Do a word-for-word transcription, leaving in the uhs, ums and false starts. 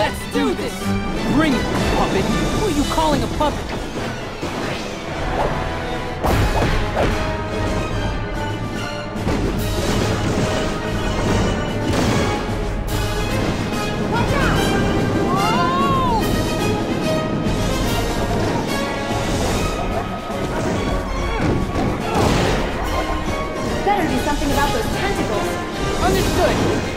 Let's do this! Bring it, puppet! Who are you calling a puppet? Watch out! Whoa! Better do something about those tentacles. Understood!